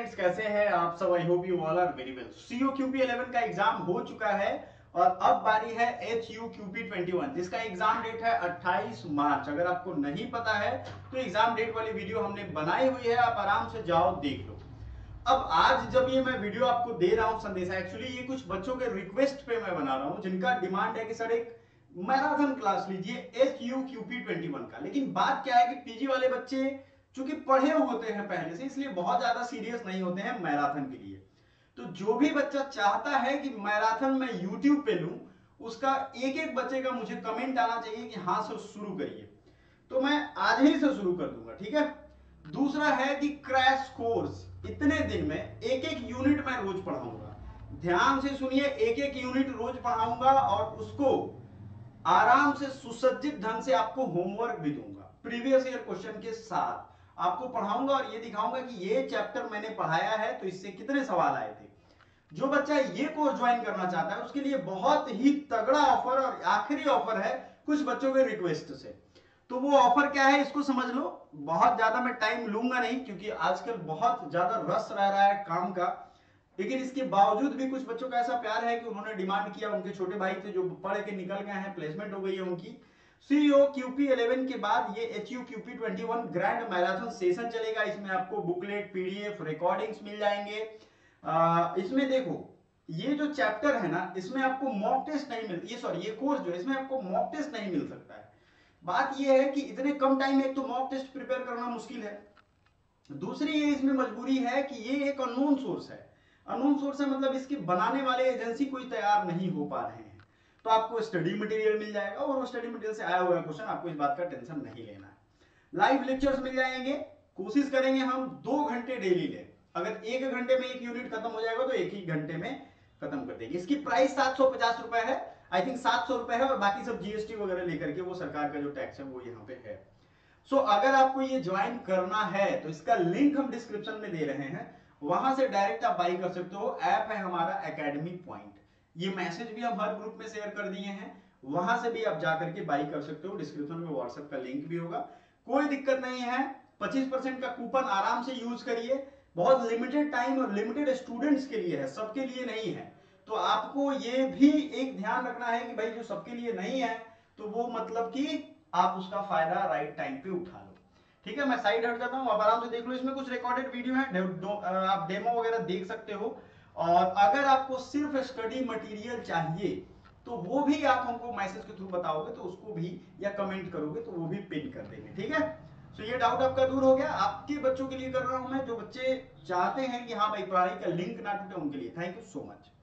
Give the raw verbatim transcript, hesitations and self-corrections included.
Students, कैसे हैं आप सब? I hope you all are very well. CO QP eleven का एग्जाम हो चुका है और अब बारी है H U QP twenty one, जिसका एग्जाम डेट है अट्ठाईस मार्च। अगर आपको नहीं पता है तो एग्जाम डेट वाली वीडियो हमने बनाई हुई है, आप आराम से जाओ देख लो। अब आज जब ये मैं वीडियो आपको दे रहा हूं संदेशा, एक्चुअली ये कुछ बच्चों के रिक्वेस्ट पे मैं बना रहा हूं जिनका डिमांड है कि सर एक मैराथन क्लास लीजिए H U QP twenty one का। लेकिन बात क्या है कि पीजी वाले बच्चे चूंकि पढ़े होते हैं पहले से, इसलिए बहुत ज्यादा सीरियस नहीं होते हैं मैराथन के लिए। तो जो भी बच्चा चाहता है कि मैराथन मैं यूट्यूब पे लूं, उसका एक एक बच्चे का मुझे कमेंट आना चाहिए कि हाँ सर शुरू करिए, तो मैं आज ही से शुरू कर दूंगा, ठीक है। दूसरा है कि क्रैश कोर्स, इतने दिन में एक एक यूनिट मैं रोज पढ़ाऊंगा। ध्यान से सुनिए, एक एक यूनिट रोज पढ़ाऊंगा और उसको आराम से सुसज्जित ढंग से आपको होमवर्क भी दूंगा, प्रीवियस ईयर क्वेश्चन के साथ आपको पढ़ाऊंगा और ये दिखाऊंगा कि ये चैप्टर मैंने पढ़ाया है तो इससे कितने सवाल आए थे। जो बच्चा ये कोर्स ज्वाइन करना चाहता है उसके लिए बहुत ही तगड़ा ऑफर और आखिरी ऑफर है कुछ बच्चों के रिक्वेस्ट से। तो वो ऑफर क्या है इसको समझ लो। बहुत ज्यादा मैं टाइम लूंगा नहीं क्योंकि आजकल बहुत ज्यादा रस रह रहा है काम का, लेकिन इसके बावजूद भी कुछ बच्चों का ऐसा प्यार है कि उन्होंने डिमांड किया, उनके छोटे भाई थे जो पढ़ के निकल गए हैं, प्लेसमेंट हो गई है उनकी। सीओ क्यूपी इलेवन के बाद ये H U QP twenty one grand marathon session चलेगा। इसमें आपको बुकलेट, पीडीएफ, रिकॉर्डिंग्स मिल जाएंगे। आ, इसमें देखो ये जो चैप्टर है ना, इसमें आपको मॉक टेस्ट नहीं मिलती, ये सॉरी ये कोर्स जो है इसमें आपको मॉक टेस्ट नहीं मिल सकता है। बात ये है कि इतने कम टाइम में एक तो मॉक टेस्ट प्रिपेयर करना मुश्किल है, दूसरी ये इसमें मजबूरी है कि ये एक अननोन सोर्स है। अननोन सोर्स है मतलब इसके बनाने वाले एजेंसी कोई तैयार नहीं हो पा रहे हैं। तो आपको स्टडी मटेरियल मिल जाएगा और वो स्टडी मटेरियल से आया हुआ क्वेश्चन, आपको इस बात का टेंशन नहीं लेना है। लाइव लेक्चर्स मिल जाएंगे, कोशिश करेंगे हम दो घंटे डेली लें। अगर एक घंटे में एक यूनिट खत्म हो जाएगा तो एक ही घंटे में खत्म कर देंगे। इसकी प्राइस सात सौ पचास रुपए है, आई थिंक सात सौ रुपए है, और बाकी सब जीएसटी वगैरह लेकर के वो सरकार का जो टैक्स है वो यहाँ पे है। सो so, अगर आपको ये ज्वाइन करना है तो इसका लिंक हम डिस्क्रिप्शन में दे रहे हैं, वहां से डायरेक्ट आप बाई कर सकते हो। ऐप है हमारा एकेडमी पॉइंट, ये मैसेज भी हम हर ग्रुप में शेयर कर दिए हैं, वहां से भी आप जाकर के बाई कर सकते हो। डिस्क्रिप्शन में व्हाट्सएप का लिंक भी होगा, कोई दिक्कत नहीं है। पच्चीस परसेंट का कूपन आराम से यूज करिए, बहुत लिमिटेड टाइम और लिमिटेड स्टूडेंट्स के लिए है, सबके लिए नहीं है। तो आपको ये भी एक ध्यान रखना है कि भाई जो सबके लिए नहीं है तो वो मतलब कि आप उसका फायदा राइट टाइम पे उठा लो, ठीक है। मैं साइड हट जाता हूं, आप आराम से देख लो। इसमें कुछ रिकॉर्डेड वीडियो है, आप डेमो वगैरह देख सकते हो। और अगर आपको सिर्फ स्टडी मटेरियल चाहिए तो वो भी आप हमको मैसेज के थ्रू बताओगे तो उसको भी, या कमेंट करोगे तो वो भी पिन कर देंगे, ठीक है। सो ये डाउट आपका दूर हो गया। आपके बच्चों के लिए कर रहा हूं मैं, जो बच्चे चाहते हैं कि हाँ भाई पढ़ाई का लिंक ना टूटे, उनके लिए। Thank you so much.